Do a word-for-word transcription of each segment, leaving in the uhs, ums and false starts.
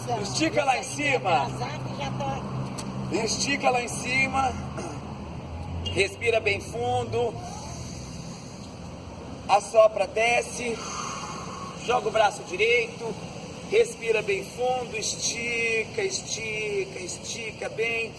Estica lá em cima. Estica lá em cima. Respira bem fundo. Assopra, desce. Joga o braço direito. Respira bem fundo. Estica, estica, estica bem.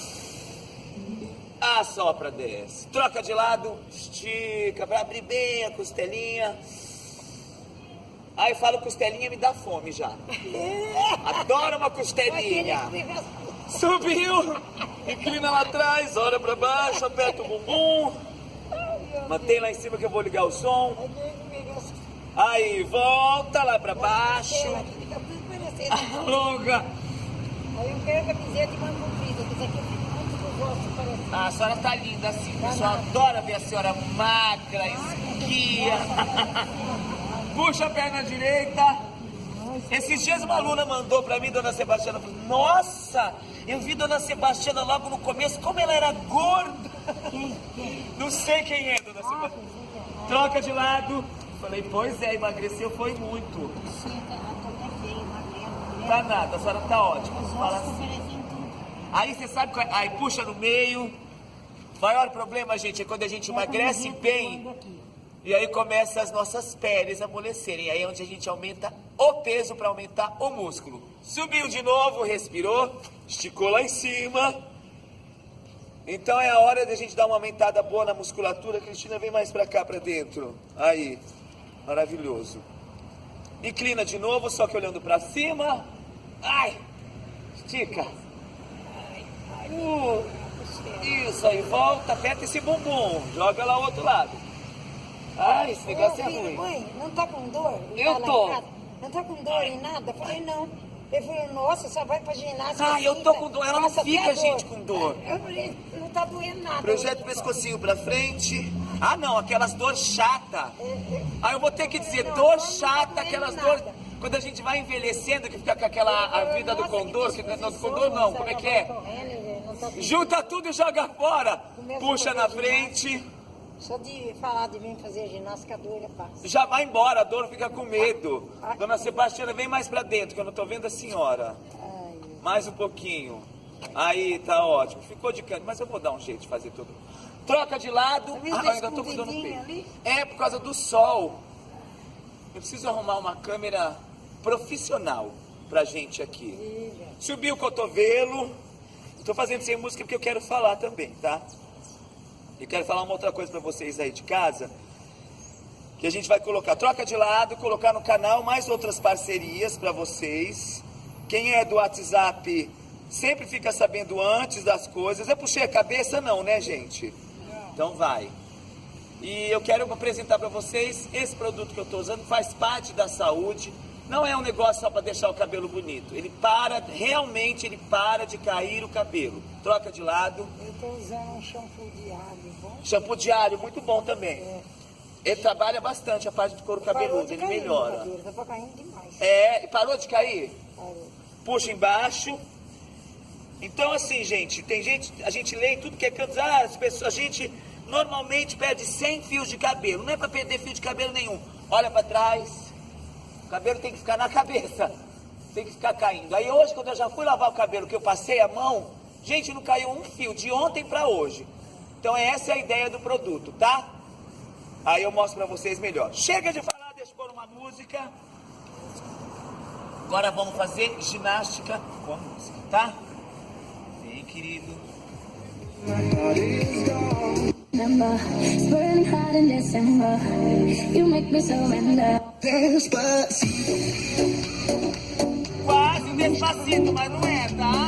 Assopra, desce. Troca de lado. Estica para abrir bem a costelinha. Aí fala costelinha, me dá fome já. Adoro uma costelinha. Subiu, inclina lá atrás, olha pra baixo, aperta o bumbum. Mantém lá em cima que eu vou ligar o som. Aí, volta lá pra baixo. Alonga. Aí eu quero a camiseta de manga comprida, que isso aqui eu fico muito com gosto, parece. Ah, a senhora tá linda assim. O pessoal adora ver a senhora magra, esguia. Puxa a perna direita. Esses dias uma aluna mandou pra mim, dona Sebastiana, falou, nossa, eu vi dona Sebastiana logo no começo, como ela era gorda. Não sei quem é, dona Sebastiana. Troca de lado. Falei, pois é, emagreceu foi muito. Tá nada, a senhora tá ótima. Fala assim. Aí você sabe, aí puxa no meio. O maior problema, gente, é quando a gente emagrece bem. E aí começa as nossas peles a amolecerem. Aí é onde a gente aumenta o peso para aumentar o músculo. Subiu de novo, respirou, esticou lá em cima. Então é a hora da gente dar uma aumentada boa na musculatura. Cristina, vem mais para cá, para dentro. Aí, maravilhoso. Inclina de novo, só que olhando para cima. Ai, estica. Uh, isso aí, volta, aperta esse bumbum. Joga lá o outro lado. Ai, esse negócio é ruim. Mãe, não tá com dor? Eu tô. Não tá com dor em nada? Eu falei, não. Ele falou, nossa, só vai pra ginástica. Ah, eu tô com dor. Ela não fica, gente, com dor. Eu falei, não tá doendo nada. Projeta o pescocinho pra frente. Ah, não, aquelas dor chata. Ah, eu vou ter que dizer, dor chata, aquelas dor... Quando a gente vai envelhecendo, que fica com aquela a vida do condor, que não do condor não, como é que é? Junta tudo e joga fora. Puxa na frente. Só de falar de vir fazer ginástica, a dor já passa. Já vai embora, a dor fica com medo. Dona Sebastiana, vem mais pra dentro, que eu não tô vendo a senhora. Mais um pouquinho. Aí, tá ótimo. Ficou de canto, mas eu vou dar um jeito de fazer tudo. Troca de lado. Ah, eu ainda tô com dor no peito. É por causa do sol. Eu preciso arrumar uma câmera profissional pra gente aqui. Subiu o cotovelo. Estou fazendo sem música porque eu quero falar também, tá? E quero falar uma outra coisa pra vocês aí de casa. Que a gente vai colocar, troca de lado, colocar no canal mais outras parcerias pra vocês. Quem é do WhatsApp sempre fica sabendo antes das coisas. Eu puxei a cabeça não, né, gente? Então vai. E eu quero apresentar pra vocês esse produto que eu tô usando, faz parte da saúde. Não é um negócio só para deixar o cabelo bonito. Ele para, realmente ele para de cair o cabelo. Troca de lado. Eu estou usando um shampoo diário, bom? Shampoo diário, muito bom também. É. Ele trabalha bastante a parte do couro cabeludo, ele melhora. Cabelo, tá caindo demais. É, e parou de cair? Parou. Puxa embaixo. Então assim, gente, tem gente, a gente lê em tudo que é canto, ah, as pessoas, a gente normalmente perde cem fios de cabelo. Não é para perder fio de cabelo nenhum. Olha para trás. O cabelo tem que ficar na cabeça, tem que ficar caindo. Aí hoje, quando eu já fui lavar o cabelo, que eu passei a mão, gente, não caiu um fio, de ontem pra hoje. Então essa é a ideia do produto, tá? Aí eu mostro pra vocês melhor. Chega de falar, deixa eu pôr uma música. Agora vamos fazer ginástica com a música, tá? Vem, querido. Swirling hard in December, you make me surrender. Quase despacito, mas não é, tá?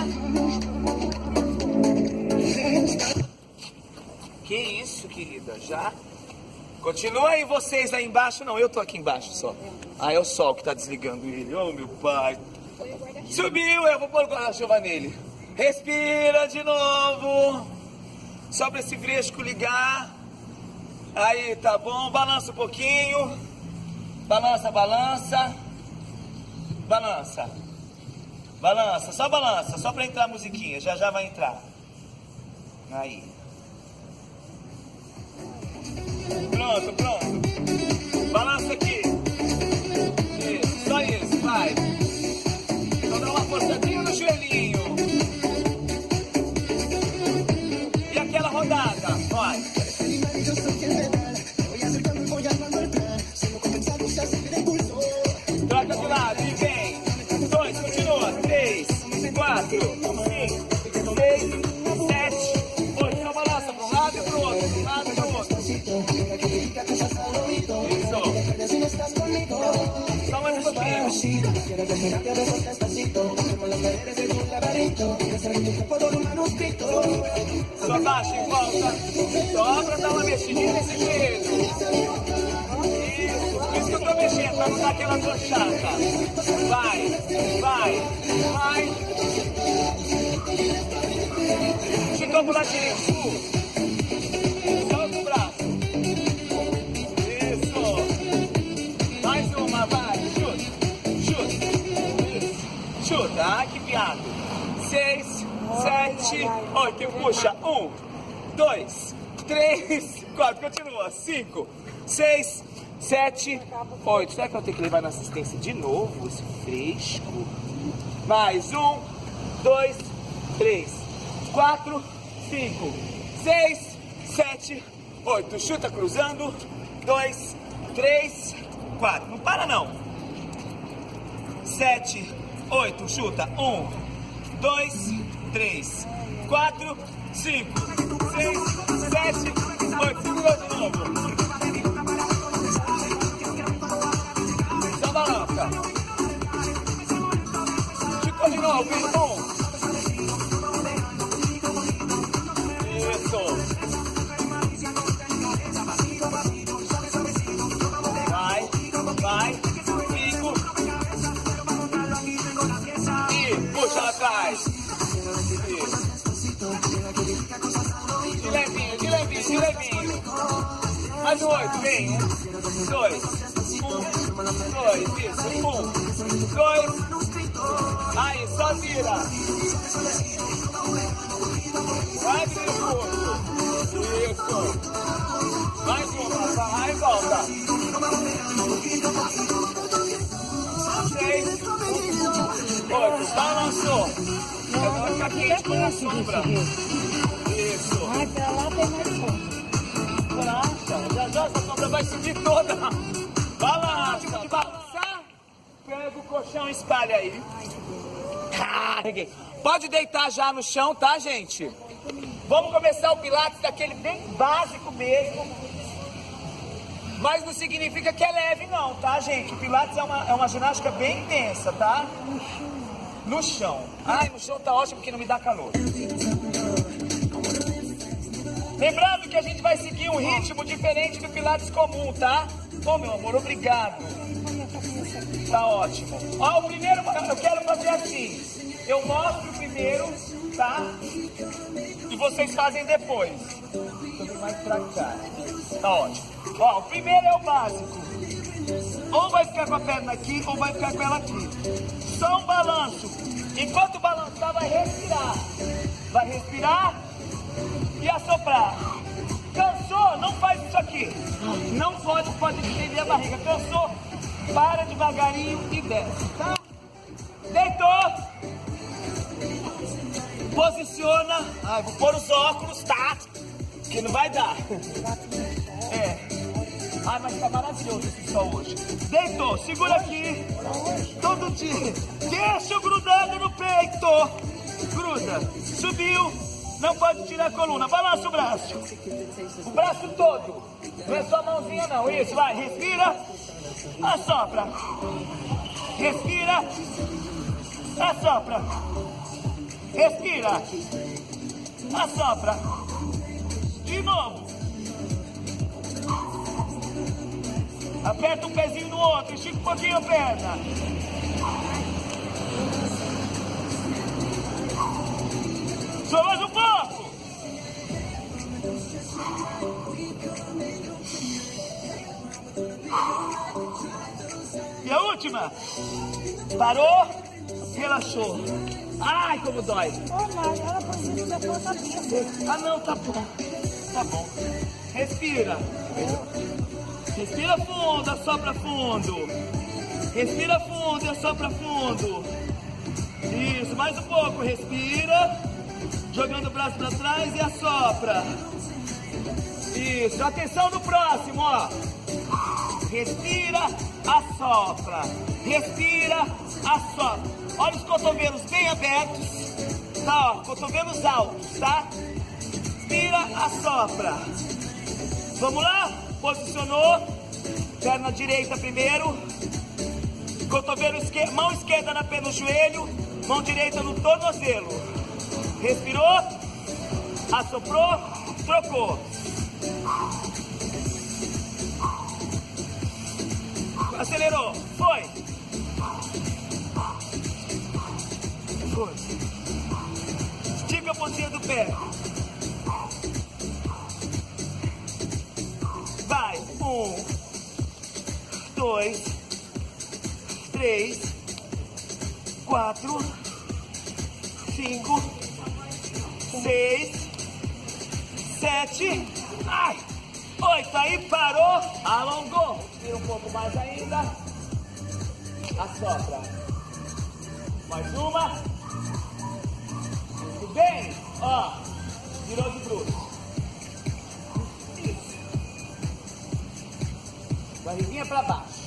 Que isso, querida, já? Continua aí vocês aí embaixo, não, eu tô aqui embaixo só. Ah, é o sol que tá desligando ele, oh meu pai. Subiu, eu vou pôr o guarda-chuva nele. Respira de novo. Só para esse fresco ligar. Aí, tá bom. Balança um pouquinho. Balança, balança. Balança. Balança, só balança. Só para entrar a musiquinha. Já já vai entrar. Aí. Pronto, pronto. Balança aqui. Isso, só isso, vai. Então dá uma força. quatro, cinco, seis, sete, oito. Só balança para um lado e para o outro, para um lado e para o outro. Isso. Só mais um pouquinho. Só baixa e volta. Só para dar uma mexidinha nesse jeito. Isso. Por isso que eu tô mexendo, para não dar aquela brochada. Vai, vai, vai. Esticou pro lado direito. Solta o braço. Isso. Mais uma, vai. Chuta, chuta. Isso. Chuta. Ai, que viado. Seis, sete, oito. Puxa. Um, dois, três, quatro. Continua. Cinco, seis, sete, oito. Será que eu tenho que levar na assistência de novo? Esse fresco. Mais um, dois, três, quatro, cinco, seis, sete, oito. Chuta cruzando. Dois, três, quatro. Não para não. Sete, oito. Chuta. Um, dois, três, quatro, cinco, seis, sete, oito. Segura de novo. Só balança. Chutou de novo. Um. Isso. Vai, vai. Cinco. E puxa lá atrás. Isso. De levinho, de levinho, de levinho. Mais um oito, vem. Um, dois. Um, dois. Isso. Um, dois. Aí, só vira. Vai, Vinícius. Isso. Mais uma, vai e volta. Seis, oito, balançou. Agora fica quente com a sombra. Isso. Vai pra lá, tem mais sombra. Relaxa, já já essa sombra vai subir toda. Balança, de balançar. Pega o colchão e espalha aí. Peguei. Pode deitar já no chão, tá, gente? Vamos começar o Pilates daquele bem básico mesmo. Mas não significa que é leve não, tá, gente? O Pilates é uma, é uma ginástica bem intensa, tá? No chão. Ai, no chão tá ótimo porque não me dá calor. Lembrando que a gente vai seguir um ritmo diferente do Pilates comum, tá? Ô, meu amor, obrigado. Tá ótimo. Ó, o primeiro, eu quero fazer assim. Eu mostro primeiro, tá? E vocês fazem depois. Também mais pra cá. Tá ótimo. Ó, o primeiro é o básico. Ou vai ficar com a perna aqui, ou vai ficar com ela aqui. Só um balanço. Enquanto balançar, vai respirar. Vai respirar e assoprar. Cansou? Não faz isso aqui. Não pode, pode estender a barriga. Cansou? Para devagarinho e desce, tá? Deitou. Posiciona. Ai, vou pôr os óculos, tá? Que não vai dar. É. Ai, mas tá maravilhoso esse sol hoje. Deitou, segura aqui. Todo dia. Queixo grudado no peito. Gruda. Subiu. Não pode tirar a coluna. Balança o braço. O braço todo. Não é só a mãozinha, não. Isso, vai. Respira. Assopra. Respira. Assopra. Respira. Assopra. De novo. Aperta um pezinho no outro. Estica um pouquinho a perna. Só mais um pouco. E a última. Parou. Relaxou. Ai, como dói. Ô, Mário, ela precisa da ponta dele. Ah, não, tá bom. Tá bom. Respira. Respira fundo, assopra fundo. Respira fundo e assopra fundo. Isso, mais um pouco. Respira. Jogando o braço para trás e assopra. Isso, atenção no próximo, ó. Respira, assopra. Respira, assopra. Olha os cotovelos bem abertos. Tá, ó, cotovelos altos, tá? Inspira, assopra. Vamos lá? Posicionou. Perna direita primeiro. Cotovelo esquerdo, mão esquerda na pé no joelho. Mão direita no tornozelo. Respirou. Assoprou. Trocou. Acelerou. Foi. Foi. Estica a pontinha do pé. Vai. Um. Dois. Três. Quatro. Cinco. Seis. Sete. Ai. Oito. Aí parou. Alongou. Tira um pouco mais ainda. Assopra. Mais uma. Muito bem. Ó. Virou de bruxo. Isso. Barriguinha pra baixo.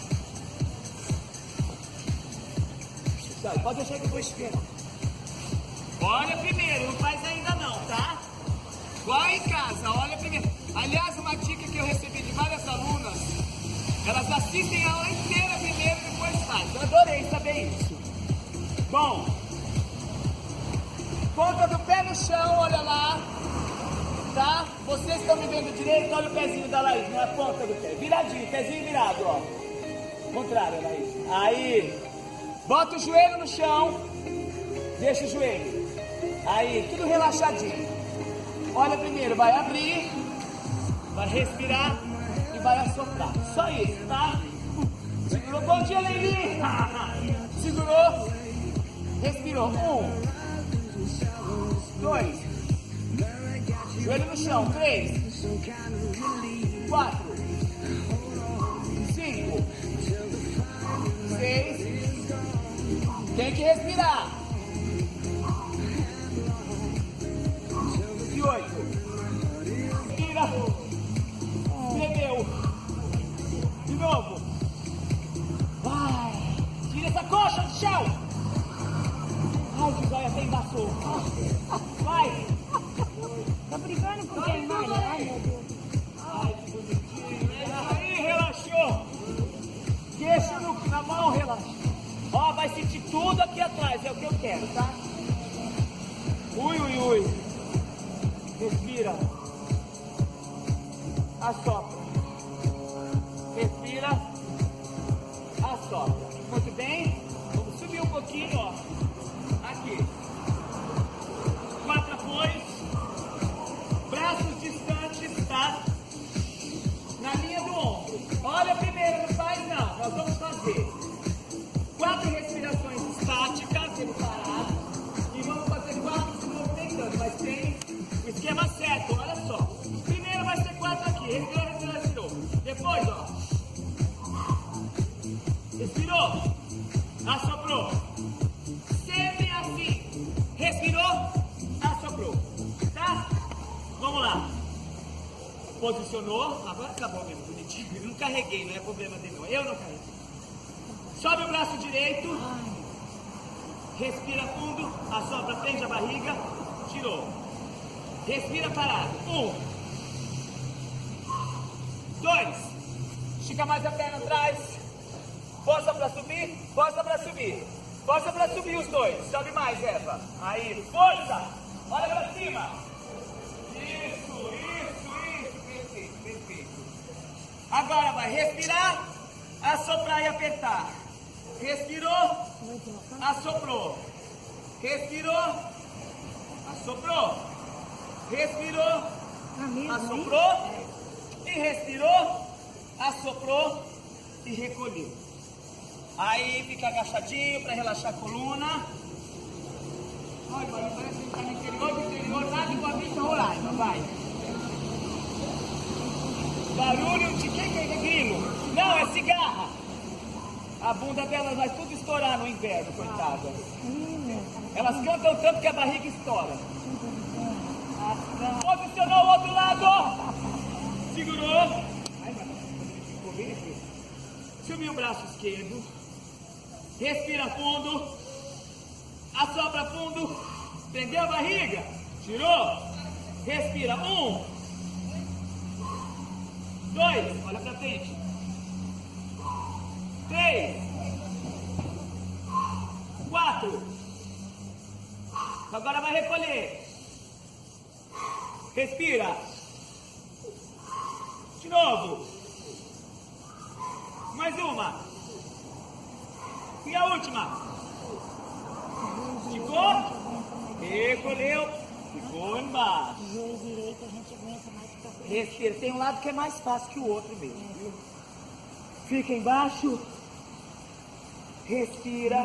Isso aí. Pode deixar que eu vou esperar. Olha primeiro. Não faz ainda não, tá? Igual em casa. Olha primeiro. Aliás, uma dica que eu recebi de várias alunas. Elas assistem a aula inteira primeiro e depois fazem. Eu adorei saber isso. Bom. Ponta do pé no chão, olha lá. Tá? Vocês estão me vendo direito, olha o pezinho da Laís, não é a ponta do pé. Viradinho, pezinho virado, ó. Contrário, Laís. Aí. Bota o joelho no chão. Deixa o joelho. Aí, tudo relaxadinho. Olha primeiro, vai abrir. Vai respirar. E vai assoprar. Só isso, tá? Segurou. Bom dia, Leili. Segurou. Respirou. Um. Dois. Joelho no chão. Três. Quatro. Cinco. Seis. Tem que respirar. E oito. Respira. Escreveu. De novo. Vai. Tira essa coxa do chão. Ai, que dói, até embaçou. Vai. Tá brigando com quem, Mário? Ai, meu Deus. Ai, que bonitinho. Aí, relaxou. Queixo no, na mão, relaxa. Ó, vai sentir tudo aqui atrás, é o que eu quero, tá? Ui, ui, ui. Respira. Assopra. Respira. Assopra. Muito bem. Vamos subir um pouquinho, ó. Aqui. Quatro apoios. Braços distantes, tá? Na linha do ombro. Olha primeiro, não faz não. Nós vamos fazer quatro respirações estáticas, separadas. E vamos fazer quatro se movimentando. Mas tem o esquema certo, olha só. Primeiro vai ser quatro aqui. Respirou, respirou, respirou. Depois, ó. Respirou. Assoprou. Sempre assim. Respirou. Assoprou. Tá? Vamos lá. Posicionou. Agora acabou mesmo, bonitinho. Eu não carreguei, não é problema dele não. Eu não carreguei. Sobe o braço direito. Respira fundo. Assopra, prende a barriga. Tirou. Respira parado. Um. Dois. Estica mais a perna atrás. Força pra subir. Força pra subir. Força pra subir os dois. Sobe mais, Eva. Aí. Força. Olha pra cima. Isso, isso, isso. Perfeito, perfeito. Agora vai respirar, assoprar e apertar. Respirou, assoprou. Respirou, assoprou. Respirou, assoprou. E respirou, assoprou e recolheu. Aí fica agachadinho para relaxar a coluna. Olha, parece que está no interior do interior, lá de Boa Vista, Roraima, vai. Barulho de quem que é grilo? Não, é cigarra. A bunda delas vai tudo estourar no inverno, coitadas. Elas cantam tanto que a barriga estoura. Posicionou o outro lado. Segurou. Subiu o braço esquerdo. Respira fundo. Assopra fundo. Prendeu a barriga. Tirou. Respira. Um. Dois. Olha pra frente. Três. Quatro. Agora vai recolher. Respira. De novo. Mais uma. E a última. Ficou? Recolheu. Ficou embaixo. Joelho direito a gente aguenta mais pra frente. Respira. Tem um lado que é mais fácil que o outro mesmo. Viu? Fica embaixo. Respira.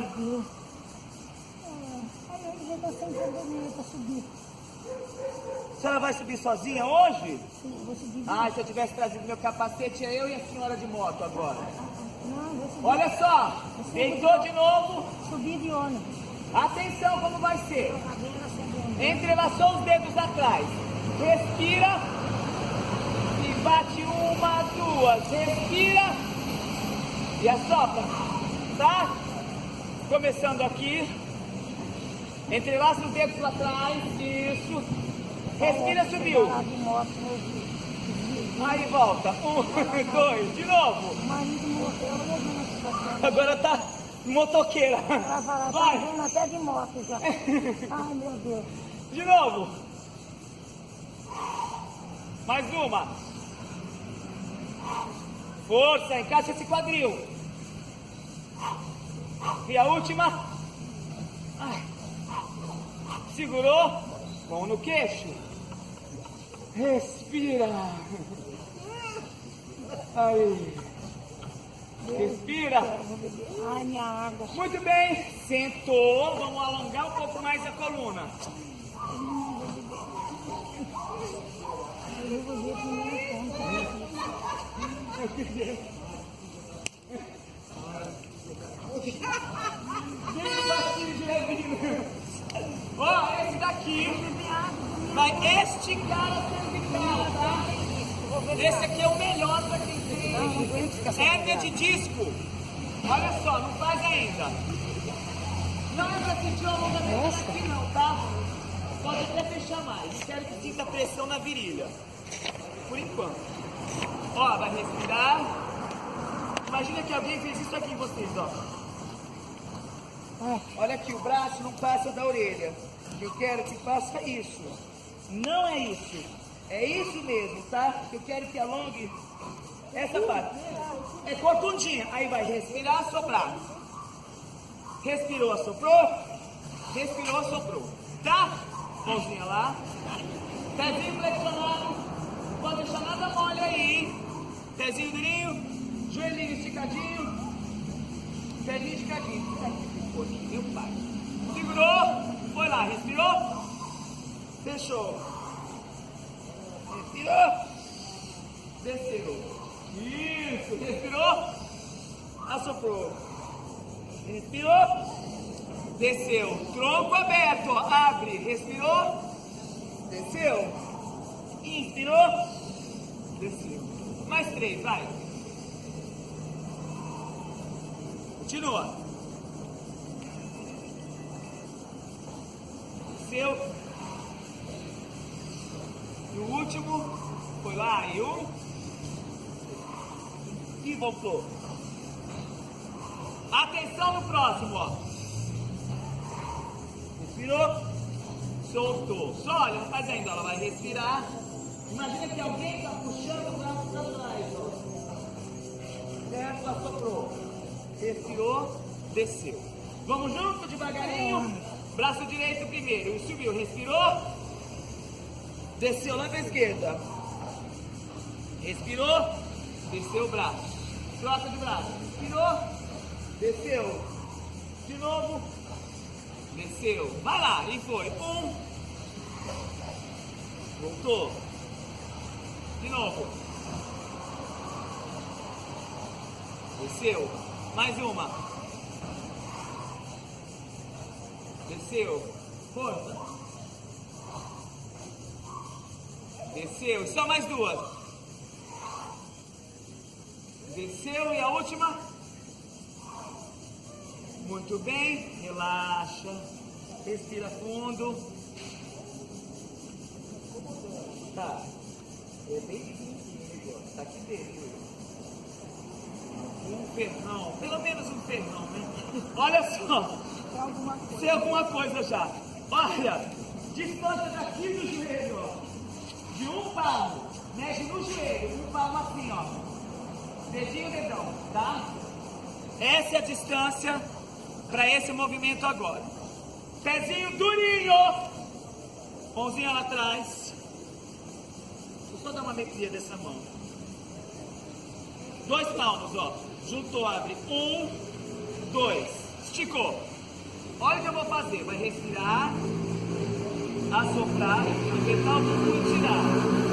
Aí eu já tô sem poder pra subir. A senhora vai subir sozinha hoje? Sim, vou subir. Ah, se eu tivesse trazido meu capacete, é eu e a senhora de moto agora. Não, vou subir. Olha só, deitou de novo. Subir de ônibus. Atenção como vai ser. Cadeira acendendo. Entrelaçou os dedos atrás. Respira. E bate uma, duas. Respira. E assopra. Tá? Começando aqui. Entrelaça os dedos lá atrás. Isso. Respira, subiu. De moto, meu filho. Aí volta. Um, dois. De novo. O marido morreu, levando essa situação. Agora tá motoqueira. Ela fala, tá Vai. vendo até de moto já. Ai, meu Deus. De novo. Mais uma. Força, encaixa esse quadril. E a última. Ai. Segurou. Mão no queixo. Respira. Aí. Respira. Ai, minha água. Muito bem. Sentou. Vamos alongar um pouco mais a coluna. Eu vou ver primeiro Ó, esse daqui vai esticar a cervical, tá? Esse aqui é o melhor pra quem tem hérnia de disco. Olha só, não faz ainda. Não é pra sentir o alongamento aqui não, tá? Pode até fechar mais. Quero que sinta pressão na virilha. Por enquanto. Ó, vai respirar. Imagina que alguém fez isso aqui em vocês, ó. Olha aqui, o braço não passa da orelha. Eu quero que faça isso. Não é isso. É isso mesmo, tá? Eu quero que alongue essa parte. É cortundinha. Aí vai respirar, soprar. Respirou, assoprou. Respirou, assoprou. Tá? Mãozinha lá. Pezinho flexionado. Não pode deixar nada mole aí. Pezinho durinho. Joelhinho esticadinho. Pezinho esticadinho. Foi, meu pai. Segurou. Foi lá, respirou. Fechou. Respirou. Desceu. Isso. Respirou. Assoprou. Respirou. Desceu. Tronco aberto. Ó. Abre. Respirou. Desceu. Inspirou. Desceu. Mais três, vai. Continua. Desceu. E o último. Foi lá. E um. E voltou. Atenção no próximo, ó. Respirou. Soltou. Só olha, não faz ainda. Ela vai respirar. Imagina que alguém está puxando o braço para trás, ó. Certo? Assoprou. Respirou. Desceu. Vamos junto, devagarinho. Braço direito primeiro. Subiu. Respirou. Desceu lá para a esquerda. Respirou. Desceu o braço. Troca de braço. Respirou. Desceu. De novo. Desceu. Vai lá. E foi. Um. Voltou. De novo. Desceu. Mais uma. Desceu. Força. Desceu. Só mais duas. Desceu e a última. Muito bem. Relaxa. Respira fundo. Tá. É bem pequenininho, tá aqui dentro. Um ferrão, pelo menos um ferrão, né? Olha só. Tem alguma coisa já. Olha, distância daqui do joelho, ó. De um palmo. Mexe no joelho, um palmo assim, ó. Dedinho, dedão, tá? Essa é a distância para esse movimento agora. Pezinho durinho. Mãozinha lá atrás. Vou só dar uma metria dessa mão. Dois palmos, ó. Juntou, abre. Um, dois. Esticou. Olha o que eu vou fazer. Vai respirar, assoprar, apertar o bumbum e tirar.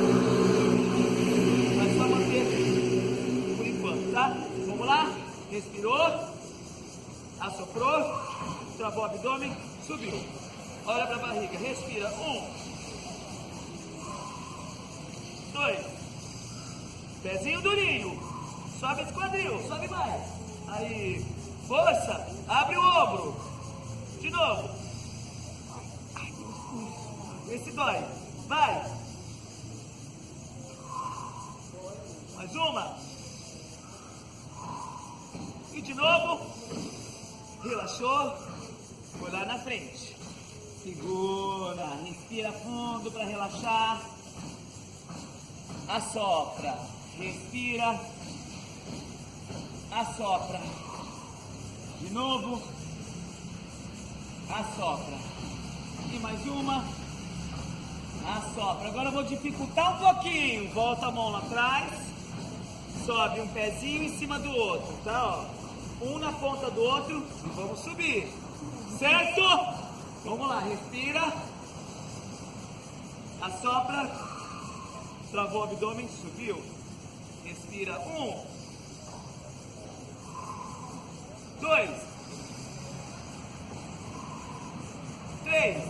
Vai só manter aqui, por enquanto, tá? Vamos lá? Respirou, assoprou, travou o abdômen, subiu. Olha pra barriga, respira. Um, dois. Pezinho durinho. Sobe esse quadril, sobe mais. Aí, força, abre o ombro. De novo. Esse dói. Vai. Mais uma. E de novo. Relaxou. Foi lá na frente. Segura. Respira fundo para relaxar. Assopra. Respira. Assopra. De novo. Assopra. E mais uma. Assopra. Agora eu vou dificultar um pouquinho. Volta a mão lá atrás. Sobe um pezinho em cima do outro, tá? Ó. Um na ponta do outro. E vamos subir. Certo? Vamos lá. Respira. Assopra. Travou o abdômen. Subiu. Respira. Um. Dois. Três.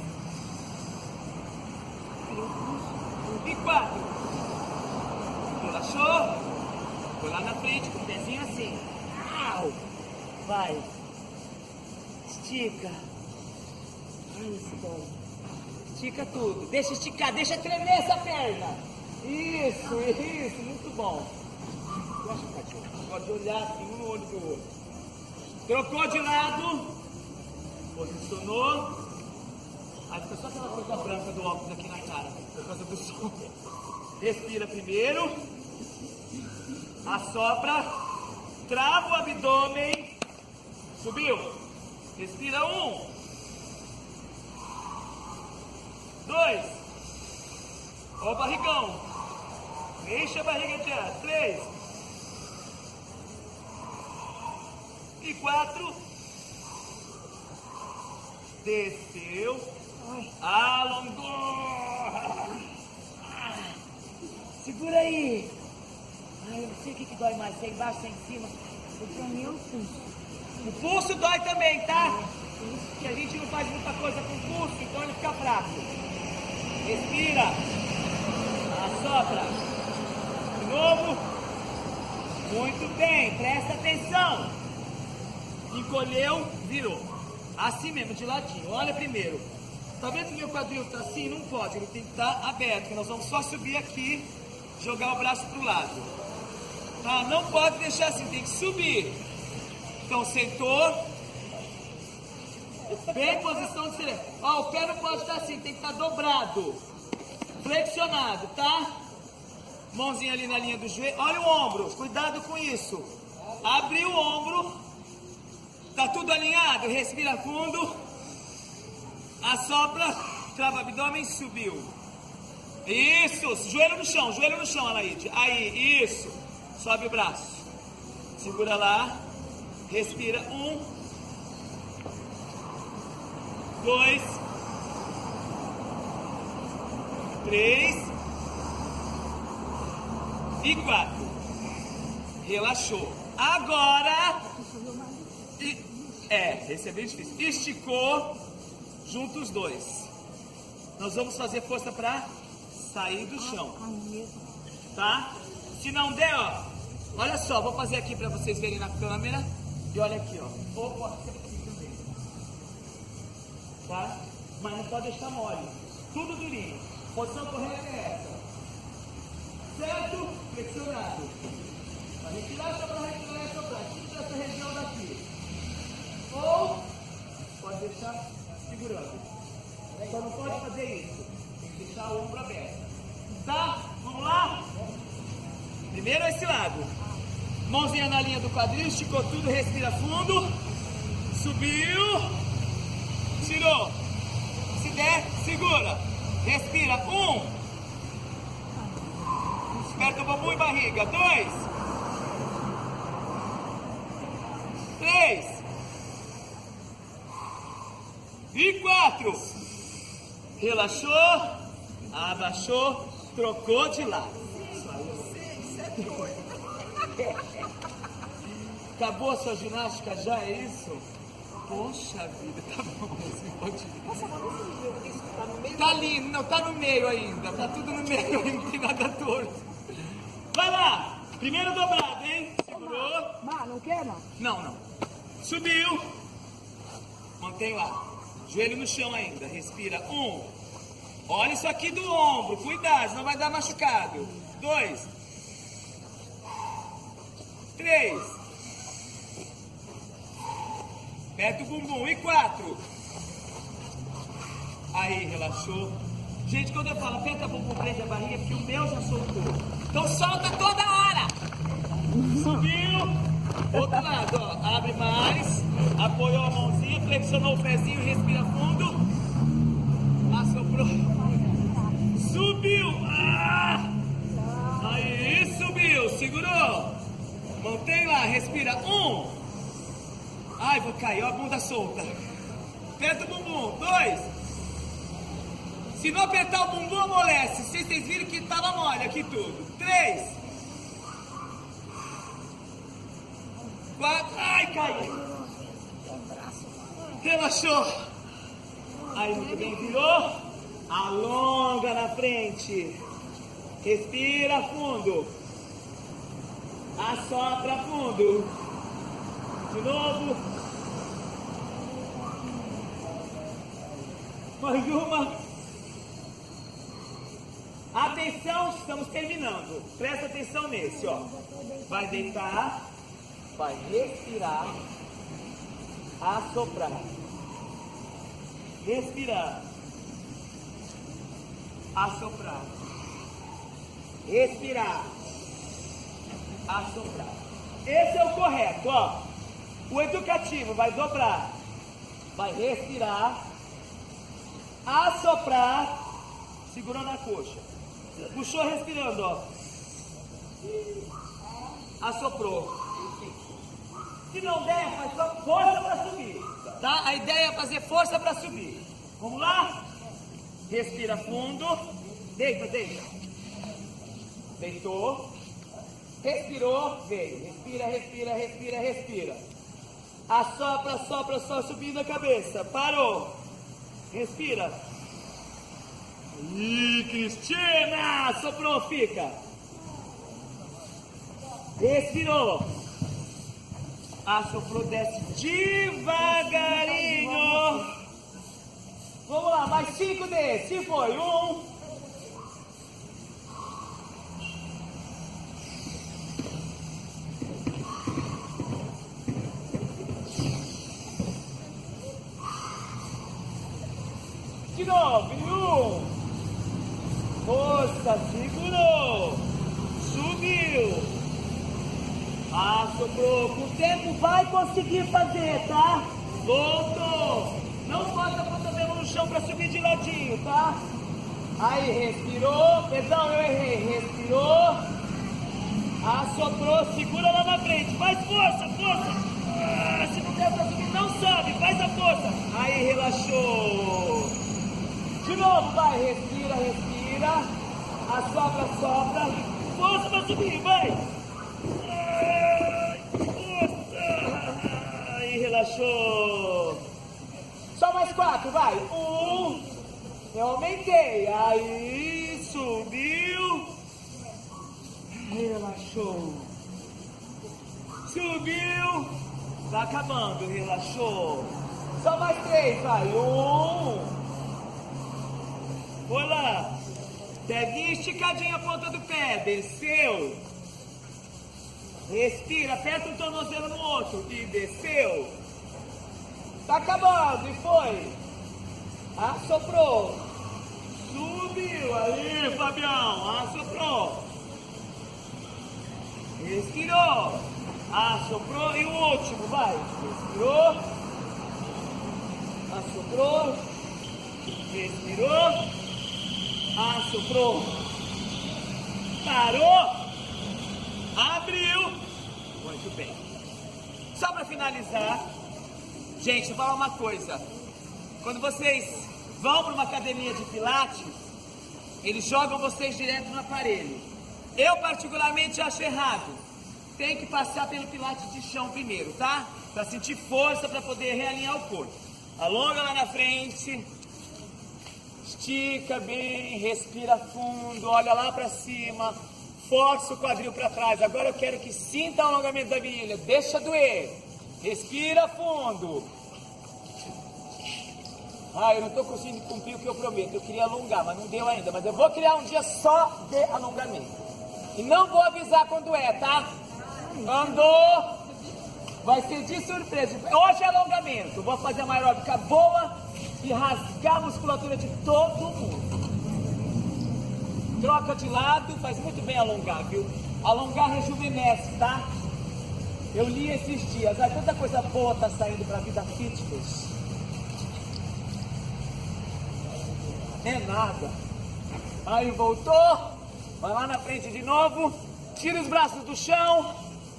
E quatro. Relaxou. Foi lá na frente com o pezinho assim. Au. Vai. Estica. Isso, dói. Estica tudo. Deixa esticar, deixa tremer essa perna. Isso, isso, muito bom. Pode olhar assim, um no olho do outro. Trocou de lado. Posicionou. Aí fica só aquela coisa branca do óculos aqui na cara, por causa do som. Respira primeiro. Assopra. Trava o abdômen. Subiu. Respira. Um. Dois. Ó o barrigão. Enche a barriga de ar. Três. E quatro. Desceu. Alongou. Segura aí. Ai, eu não sei o que, que dói mais, se é embaixo, se é em cima. Porque é meu pulso. O pulso dói também, tá? Porque a gente não faz muita coisa com o pulso, então ele fica fraco. Respira. Assopra. De novo. Muito bem, presta atenção. Encolheu, virou. Assim mesmo, de ladinho. Olha primeiro. Tá vendo que meu quadril tá assim? Não pode, ele tem que estar aberto, que nós vamos só subir aqui, jogar o braço pro lado. Tá? Não pode deixar assim, tem que subir. Então, sentou. Bem posição de sereno. Ó, o pé não pode estar assim, tem que estar dobrado. Flexionado, tá? Mãozinha ali na linha do joelho. Olha o ombro, cuidado com isso. Abre o ombro. Tá tudo alinhado? Respira fundo. Assopra, trava o abdômen, subiu. Isso, joelho no chão, joelho no chão, Alaide. Aí, isso. Sobe o braço. Segura lá. Respira. Um. Dois. Três. E quatro. Relaxou. Agora. É, esse é bem difícil. Esticou. Junta os dois. Nós vamos fazer força para sair do chão. Tá? Se não der, ó. Olha só, vou fazer aqui para vocês verem na câmera. E olha aqui, ó. Opa, tá? Mas não pode deixar mole. Tudo durinho. Posição correta é essa. Certo? Flexionado. Vai retirar, soprar, retirar e soprar. Tudo dessa região daqui. Ou pode deixar segurando. Só não pode fazer isso. Tem que deixar o ombro aberto. Tá? Vamos lá? Primeiro esse lado. Mãozinha na linha do quadril, esticou tudo, respira fundo. Subiu. Tirou. Se der, segura. Respira. Um. Aperta o bumbum e barriga. Dois. Três. E quatro. Relaxou. Abaixou. Trocou de lado. Acabou a sua ginástica já, é isso? Poxa vida, tá bom, você pode ir. Nossa, mas isso tá no meio. Tá lindo, não, tá no meio ainda, tá tudo no meio ainda, não tem nada torto. Vai lá, primeiro dobrado, hein? Segurou. Má, não quer, não? Não, não. Subiu. Mantém lá. Joelho no chão ainda, respira. Um. Olha isso aqui do ombro, cuidado, não vai dar machucado. Dois. Três. Aperta o bumbum. E quatro. Aí, relaxou. Gente, quando eu falo aperta o bumbum, prende a barriga, porque o meu já soltou. Então solta toda hora. Subiu. Outro lado, ó. Abre mais. Apoiou a mãozinha, flexionou o pezinho, respira fundo. Assoprou. Subiu. Ah! Aí, subiu. Segurou. Mantém lá, respira. Um. Ai, vou cair, ó, a bunda solta. Aperta o bumbum. Dois. Se não apertar o bumbum, amolece. Vocês viram que tava mole aqui tudo. Três. Quatro. Ai, caiu. Relaxou. Aí, muito bem, virou. Alonga na frente. Respira fundo. Assopra fundo. De novo. Mais uma. Atenção, estamos terminando. Presta atenção nesse, ó. Vai deitar. Vai respirar. Assoprar. Respirar. Assoprar. Respirar. Assoprar. Esse é o correto, ó. O educativo vai dobrar. Vai respirar. Assoprar. Segurando a coxa. Puxou respirando, ó. Assoprou. Se não der, faz só força para subir. Tá? A ideia é fazer força para subir. Vamos lá? Respira fundo. Deita, deita. Deitou. Respirou, veio. Respira, respira, respira, respira. Assopra, assopra, só subindo a cabeça. Parou. Respira. Ih, Cristina! Soprou, fica. Respirou. Assoprou, desce devagarinho. Vamos lá, mais cinco desses. Foi um. De novo, em um. Força, segurou. Subiu. Assoprou. Com o tempo vai conseguir fazer, tá? Voltou. Não bota a cotovelo no chão pra subir de ladinho, tá? Aí, respirou. Perdão, eu errei. Respirou. Assoprou. Segura lá na frente. Faz força, força. Ah, se não der pra subir, não sobe. Faz a força. Aí, relaxou. De novo, vai, respira, respira. Assopra, sopra. Força pra subir, vai. Ai, força. Aí, relaxou. Só mais quatro, vai. Um. Eu aumentei. Aí, subiu. Relaxou. Subiu. Tá acabando, relaxou. Só mais três, vai. Um. Foi lá. Pezinho esticadinho a ponta do pé. Desceu. Respira, aperta um tornozelo no outro. E desceu. Tá acabando. E foi. Assoprou. Subiu. Aí, Fabião. Assoprou. Respirou. Assoprou. E o último, vai. Respirou. Assoprou. Respirou. Assoprou. Parou. Abriu. Muito bem. Só para finalizar, gente, vou falar uma coisa. Quando vocês vão para uma academia de pilates, eles jogam vocês direto no aparelho. Eu particularmente acho errado. Tem que passar pelo pilates de chão primeiro, tá? Para sentir força, para poder realinhar o corpo. Alonga lá na frente. Estica bem, respira fundo, olha lá para cima. Força o quadril para trás. Agora eu quero que sinta o alongamento da virilha. Deixa doer. Respira fundo. Ah, eu não estou conseguindo cumprir o que eu prometo. Eu queria alongar, mas não deu ainda. Mas eu vou criar um dia só de alongamento. E não vou avisar quando é, tá? Andou. Vai ser de surpresa. Hoje é alongamento. Vou fazer uma aeróbica boa e rasgar a musculatura de todo mundo. Troca de lado, faz muito bem alongar, viu? Alongar rejuvenesce, tá? Eu li esses dias, ai, tanta coisa boa tá saindo pra vida fitness. É nada. Aí voltou, vai lá na frente de novo, tira os braços do chão.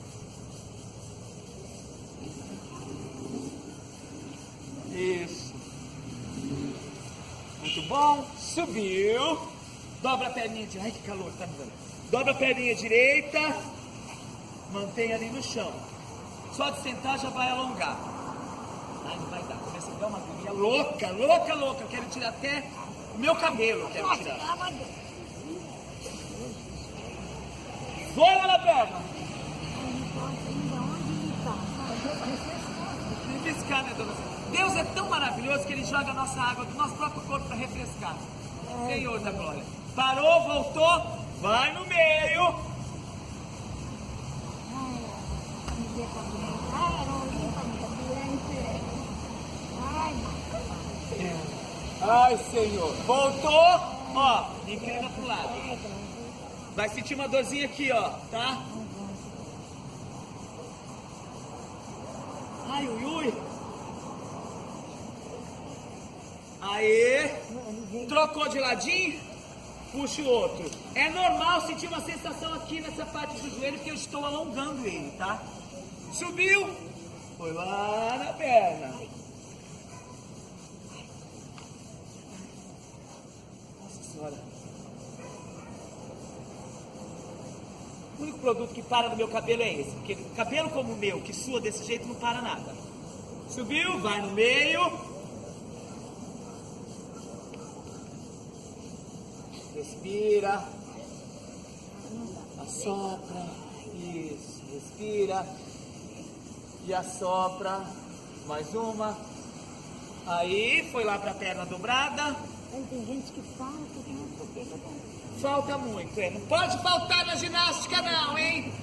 Isso. Muito bom, subiu. Dobra a perninha direita. Ai, que calor, tá me dando. Dobra a perninha direita. Mantém ali no chão. Só de sentar já vai alongar. Ai, não vai dar. Começa a dar uma agonia louca, louca, louca. Eu quero tirar até o meu cabelo. Quero tirar. Foi lá na perna. Refrescar, né, dona? Deus é tão maravilhoso que Ele joga a nossa água do nosso próprio corpo para refrescar. Senhor da glória. Parou, voltou, vai no meio. Ai, Senhor. Voltou, ó, inclina pro lado. Vai sentir uma dorzinha aqui, ó, tá? Ai, ui, ui. Aê. Trocou de ladinho, puxa o outro. É normal sentir uma sensação aqui nessa parte do joelho, porque eu estou alongando ele, tá? Subiu, foi lá na perna. Nossa Senhora. O único produto que para no meu cabelo é esse, porque cabelo como o meu, que sua desse jeito, não para nada. Subiu, vai no meio. Respira, assopra, isso, respira e assopra, mais uma, aí foi lá para a perna dobrada. Tem gente que falta, né? Falta muito, é, não pode faltar na ginástica não, hein?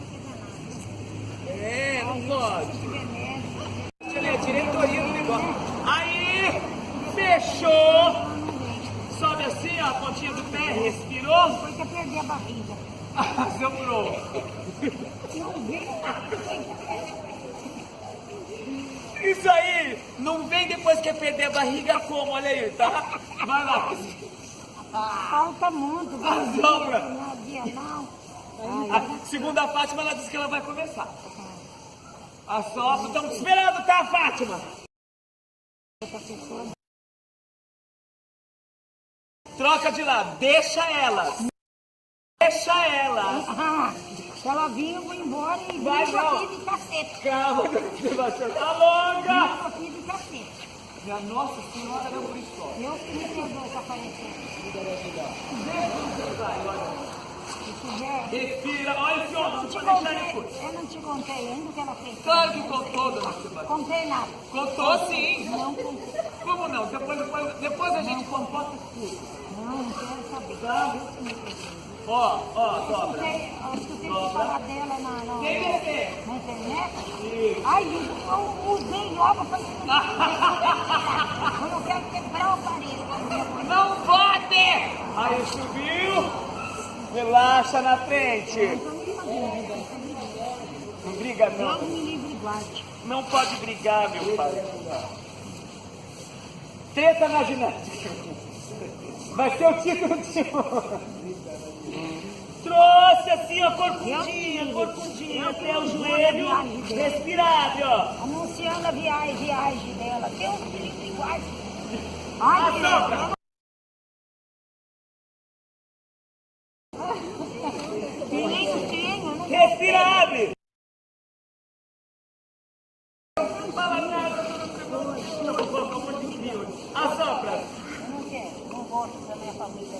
É, não pode. Ele é diretoria do negócio. Aí, fechou. Sobe assim, ó, a pontinha do pé, respirou. Depois que perder a barriga. Sobrou. Não vem. Isso aí, não vem depois que perder a barriga como, olha aí, tá? Vai lá. Falta muito. A sobra. Não havia, não. A segunda Fátima, ela disse que ela vai começar. A sobra, estamos esperando, tá, Fátima? Troca de lado, deixa ela. Deixa ela. Ah, se ela vir, eu vou embora e vai vim aqui de cacete. Calma, Sebastião. Alonga. Vim aqui de cacete. Minha Nossa Senhora da Muriçó. Eu que me perdoe pra aparecer. Respira, olha esse ombro, Eu não não te pode deixar ele contei, curto. eu não te contei ainda o que ela fez. Claro que contou, dona Sebastião. Contei nada. Contou sim. Não contei. Como não? Depois, depois, Depois a gente compota tudo. Não, não quero saber. Tá? Ó, ó, dobra. Eu escutei falar dela na, na, Quem é quem? na internet. Aí eu usei logo para eu não quero quebrar o aparelho. Não pode! Aí subiu. Relaxa na frente. Não briga não. Não me livre e guarde. Não pode brigar, meu pai. Treta na ginástica. Vai ser o título de Trouxe assim, ó, corcundinha, corcundinha, até o joelho. Respirado, ó. Anunciando a viagem, viagem dela. Deus me livre e guarde. Ai, Assopra. tenho, tenho. Não Respira, abre. Não fala nada, assopra. Eu não quero. Não gosto da minha família.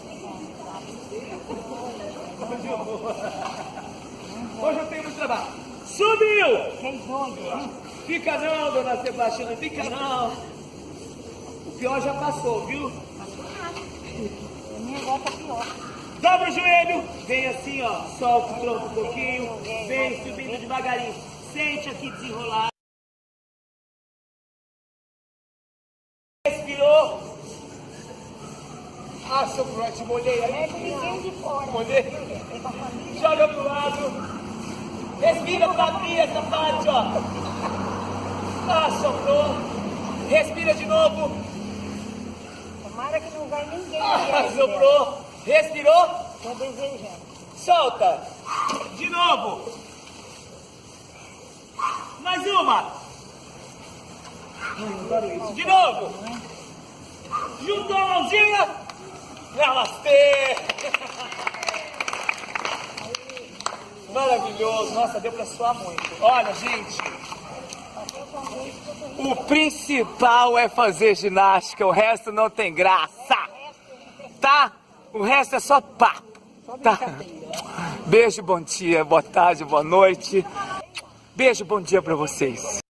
Hoje eu tenho muito trabalho. Subiu! Fiquei doido, hein? Fica não, dona Sebastiana, fica não. O pior já passou, viu? O meu agora tá pior. Dobra o joelho, vem assim, ó, solta o tronco um pouquinho, vem subindo devagarinho. Sente aqui desenrolar. Respirou. Ah, seu Bruno, te molhei É aí. que ninguém de fora. Molhei. Joga pro lado. Respira pra abrir essa parte, ó. Ah, soprou. Respira de novo. Tomara que não vai ninguém. Ah, soprou. Respirou. Tô desejando. Solta. De novo. Mais uma. De novo. Juntou a mãozinha. Namastê. Maravilhoso. Nossa, deu pra suar muito. Olha, gente. O principal é fazer ginástica. O resto não tem graça. Tá? O resto é só papo. Tá? Beijo, bom dia, boa tarde, boa noite. Beijo, bom dia pra vocês.